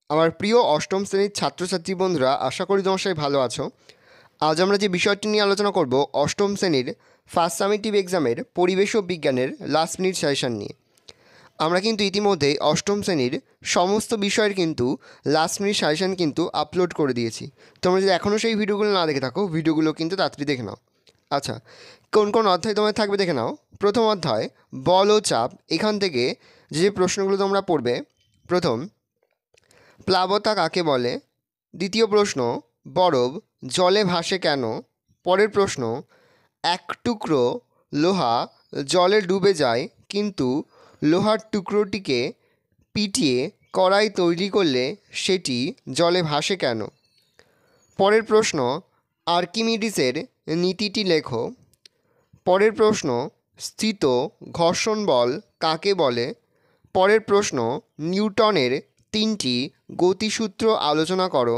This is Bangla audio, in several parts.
আমার প্রিয় অষ্টম শ্রেণীর ছাত্রছাত্রী বন্ধুরা, আশা করি তোমার সবাই ভালো আছো। আজ আমরা যে বিষয়টি নিয়ে আলোচনা করব অষ্টম শ্রেণীর ফার্স্ট সামেটিভ এক্সামের পরিবেশ ও বিজ্ঞানের লাস্ট মিনিট সাজেশন নিয়ে। আমরা কিন্তু ইতিমধ্যেই অষ্টম শ্রেণীর সমস্ত বিষয়ের কিন্তু লাস্ট মিনিট সাজেশন কিন্তু আপলোড করে দিয়েছি। তোমরা যদি এখনও সেই ভিডিওগুলো না দেখে থাকো, ভিডিওগুলো কিন্তু তাড়াতাড়ি দেখে নাও। আচ্ছা, কোন কোন অধ্যায় তোমার থাকবে দেখে নাও। প্রথম অধ্যায় বল ও চাপ। এখান থেকে যে প্রশ্নগুলো তোমরা পড়বে, প্রথম প্লাবতা কাকে বলে। দ্বিতীয় প্রশ্ন বরফ জলে ভাসে কেন। পরের প্রশ্ন এক টুকরো লোহা জলে ডুবে যায়, কিন্তু লোহার টুকরোটিকে পিটিয়ে কড়াই তৈরি করলে সেটি জলে ভাসে কেন। পরের প্রশ্ন আর্কিমিডিসের নীতিটি লেখো। পরের প্রশ্ন স্থিত ঘর্ষণ বল কাকে বলে। পরের প্রশ্ন নিউটনের তিনটি গতিসূত্র আলোচনা করো।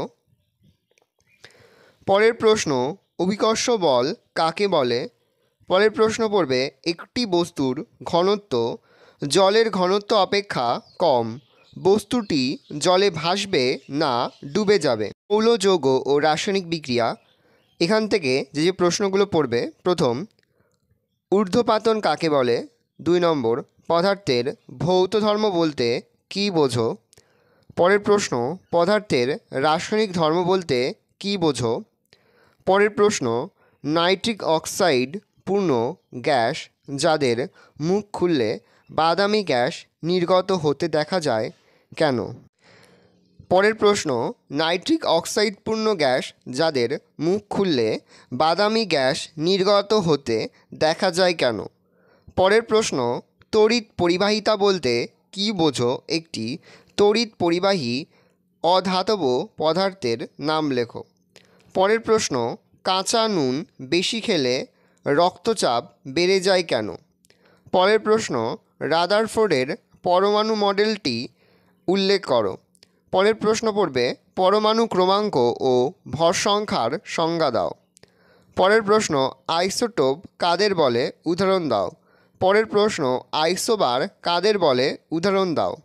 পরের প্রশ্ন অভিকর্ষ বল কাকে বলে। পরের প্রশ্ন পড়বে একটি বস্তুর ঘনত্ব জলের ঘনত্ব অপেক্ষা কম, বস্তুটি জলে ভাসবে না ডুবে যাবে। মৌল যৌগ ও রাসায়নিক বিক্রিয়া। এখান থেকে যে প্রশ্নগুলো পড়বে, প্রথম ঊর্ধ্বপাতন কাকে বলে। 2 নম্বর পদার্থের ভৌত ধর্ম বলতে কী বোঝো। পরের প্রশ্ন পদার্থের রাসায়নিক ধর্ম বলতে কী বোঝো। পরের প্রশ্ন নাইট্রিক অক্সাইড পূর্ণ গ্যাস যাদের মুখ খুললে বাদামি গ্যাস নির্গত হতে দেখা যায় কেন। পরের প্রশ্ন নাইট্রিক অক্সাইড পূর্ণ গ্যাস যাদের মুখ খুললে বাদামি গ্যাস নির্গত হতে দেখা যায় কেন। পরের প্রশ্ন তড়িৎ পরিবাহিতা বলতে কী বোঝো। একটি তড়িৎ পরিবাহী অধাতব পদার্থের নাম লেখো। পরের প্রশ্ন কাঁচা নুন বেশি খেলে রক্তচাপ বেড়ে যায় কেন। পরের প্রশ্ন রাদারফোর্ডের পরমাণু মডেলটি উল্লেখ করো। পরের প্রশ্ন পড়বে পরমাণু ক্রমাঙ্ক ও ভর সংখ্যার সংজ্ঞা দাও। পরের প্রশ্ন আইসোটোপ কাদের বলে উদাহরণ দাও। পরের প্রশ্ন আইসোবার কাদের বলে উদাহরণ দাও।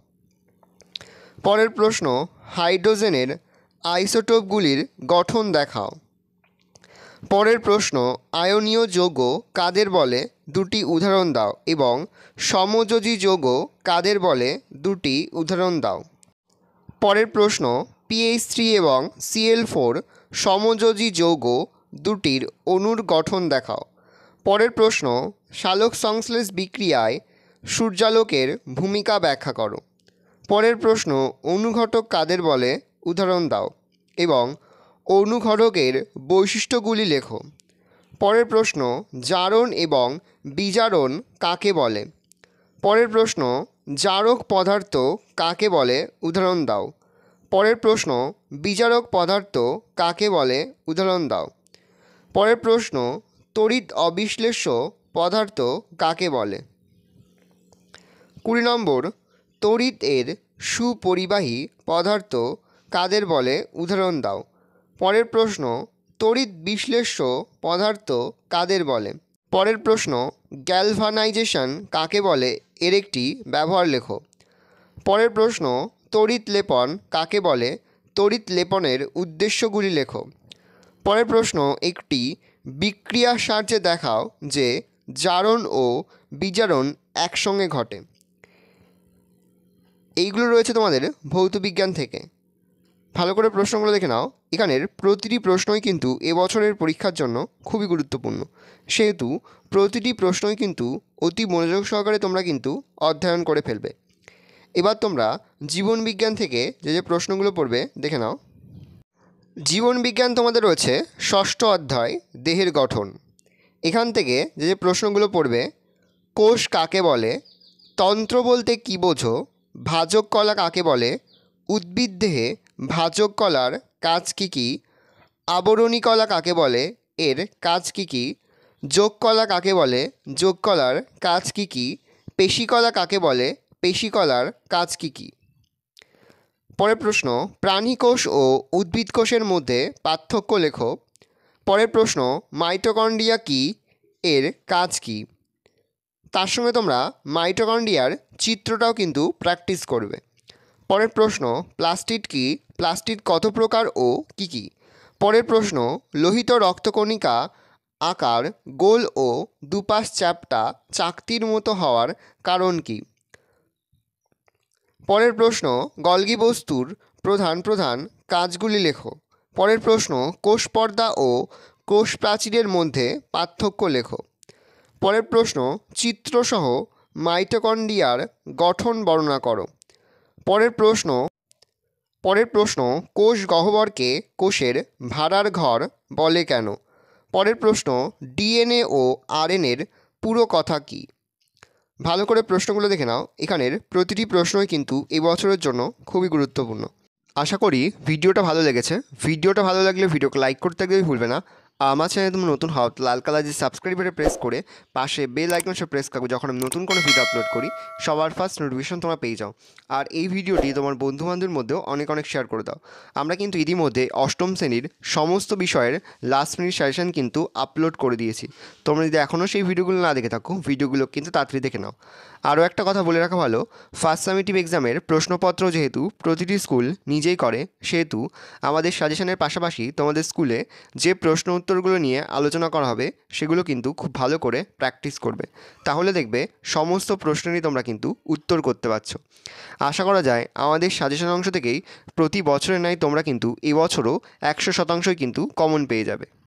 পরের প্রশ্ন হাইড্রোজেনের আইসোটোপগুলির গঠন দেখাও। পরের প্রশ্ন আয়নীয় যৌগ কাদের বলে দুটি উদাহরণ দাও এবং সমযোজী যৌগ কাদের বলে দুটি উদাহরণ দাও। পরের প্রশ্ন PH3 এবং Cl4 সমযোজী যৌগ দুটির অণুর গঠন দেখাও। পরের প্রশ্ন সালোক সংশ্লেষ বিক্রিয়ায় সূর্যালোকের ভূমিকা ব্যাখ্যা করো। পরের প্রশ্ন অনুঘটক কাদের বলে উদাহরণ দাও এবং অনুঘটকের বৈশিষ্ট্যগুলি লেখো। পরের প্রশ্ন জারণ এবং বিজারণ কাকে বলে। পরের প্রশ্ন জারক পদার্থ কাকে বলে উদাহরণ দাও। পরের প্রশ্ন বিজারক পদার্থ কাকে বলে উদাহরণ দাও। পরের প্রশ্ন তড়িৎ অবিশ্লেষ্য পদার্থ কাকে বলে। 20 নম্বর তড়িৎ এর সুপরিবাহী পদার্থ কাদের বলে উদাহরণ দাও। পরের প্রশ্ন তড়িৎ বিশ্লেষ্য পদার্থ কাদের বলে। পরের প্রশ্ন গ্যালভানাইজেশন কাকে বলে, এর একটি ব্যবহার লেখো। পরের প্রশ্ন তড়িৎ লেপন কাকে বলে, তড়িৎ লেপনের উদ্দেশ্যগুলি লেখো। পরের প্রশ্ন একটি বিক্রিয়ার সাহায্যে দেখাও যে জারণ ও বিজারণ একসঙ্গে ঘটে। এইগুলো রয়েছে তোমাদের ভৌত বিজ্ঞান থেকে। ভালো করে প্রশ্নগুলো দেখে নাও। এখানের প্রতিটি প্রশ্নই কিন্তু এবছরের পরীক্ষার জন্য খুবই গুরুত্বপূর্ণ, সেহেতু প্রতিটি প্রশ্নই কিন্তু অতি মনোযোগ সহকারে তোমরা কিন্তু অধ্যয়ন করে ফেলবে। এবার তোমরা জীবন বিজ্ঞান থেকে যে প্রশ্নগুলো পড়বে দেখে নাও। জীবন বিজ্ঞান তোমাদের রয়েছে ষষ্ঠ অধ্যায় দেহের গঠন। এখান থেকে যে প্রশ্নগুলো পড়বে কোষ কাকে বলে, তন্ত্র বলতে কী বোঝো, ভাজক কলা কাকে বলে, উদ্ভিদ দেহে ভাজক কলার কাজ কী কী, আবরণী কলা কাকে বলে, এর কাজ কী কী, যোগ কলা কাকে বলে, যোগ কলার কাজ কী কী, পেশিকলা কাকে বলে, পেশিকলার কাজ কী কী। পরের প্রশ্ন প্রাণীকোষ ও উদ্ভিদ কোষের মধ্যে পার্থক্য লেখো। পরের প্রশ্ন মাইটোকন্ড্রিয়া কী, এর কাজ কী। তার সঙ্গে তোমরা মাইটোকন্ড্রিয়ার চিত্রটাও কিন্তু প্র্যাকটিস করবে। পরের প্রশ্ন, প্লাস্টিড কি, প্লাস্টিড কত প্রকার ও কি কি? পরের প্রশ্ন, লোহিত রক্তকণিকা আকার গোল ও দুপাশ চ্যাপ্টা চাকতির মতো হওয়ার কারণ কি? পরের প্রশ্ন, গলগি বস্তুর প্রধান প্রধান কাজগুলি লেখো। পরের প্রশ্ন, কোষ পর্দা ও কোষ প্রাচীরের মধ্যে পার্থক্য লেখো। পরের প্রশ্ন, চিত্রসহ মাইটোকন্ড্রিয়ার গঠন বর্ণনা করো। পরের প্রশ্ন, কোষ গহ্বরকে কোষের ভাড়ার ঘর বলে কেন? পরের প্রশ্ন, ডিএনএ ও আরএনএর পুরো কথা কী? ভালো করে প্রশ্নগুলো দেখে নাও, এখানের প্রতিটি প্রশ্নই কিন্তু এবছরের জন্য খুবই গুরুত্বপূর্ণ। আশা করি ভিডিওটা ভালো লেগেছে। ভিডিওটা ভালো লাগলে ভিডিওকে লাইক করতে একদমই ভুলবে না। আমার চ্যানেলে তুমি নতুন হও, লাল কালার যে সাবস্ক্রাইব বাটনে প্রেস করে পাশে বেল আইকন সে প্রেস করবে, যখন আমি নতুন কোনো ভিডিও আপলোড করি সবার ফার্স্ট নোটিফিকেশন তোমরা পেয়ে যাও। আর এই ভিডিওটি তোমার বন্ধুবান্ধবের মধ্যেও অনেক অনেক শেয়ার করে দাও। আমরা কিন্তু ইতিমধ্যে অষ্টম শ্রেণীর সমস্ত বিষয়ের লাস্ট মিনিট সাজেশন কিন্তু আপলোড করে দিয়েছি। তোমরা যদি এখনও সেই ভিডিওগুলো না দেখে থাকো, ভিডিওগুলো কিন্তু তাড়াতাড়ি দেখে নাও। আরও একটা কথা বলে রাখা ভালো, ফার্স্ট সামেটিভ এক্সামের প্রশ্নপত্র যেহেতু প্রতিটি স্কুল নিজেই করে, সেহেতু আমাদের সাজেশনের পাশাপাশি তোমাদের স্কুলে যে প্রশ্ন উত্তরগুলো নিয়ে আলোচনা করা হবে সেগুলো কিন্তু খুব ভালো করে প্র্যাকটিস করবে। তাহলে দেখবে সমস্ত প্রশ্নেরই তোমরা কিন্তু উত্তর করতে পারছো। আশা করা যায় আমাদের সাজেশন অংশ থেকেই প্রতি বছরের ন্যায় তোমরা কিন্তু এবছরও 100% কিন্তু কমন পেয়ে যাবে।